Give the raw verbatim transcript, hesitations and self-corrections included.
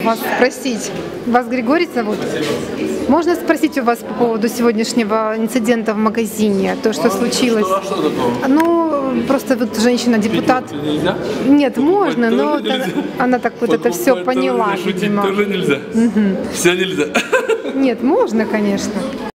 Вас спросить. Вас Григорий зовут? Можно спросить у вас по поводу сегодняшнего инцидента в магазине, то, что случилось? Что, что такое? Ну, просто вот женщина-депутат. Нельзя? Нет, можно, тоже но нельзя? она так вот это все Покупать поняла, тоже, шутить видимо. тоже нельзя. Угу. Все нельзя. Нет, можно, конечно.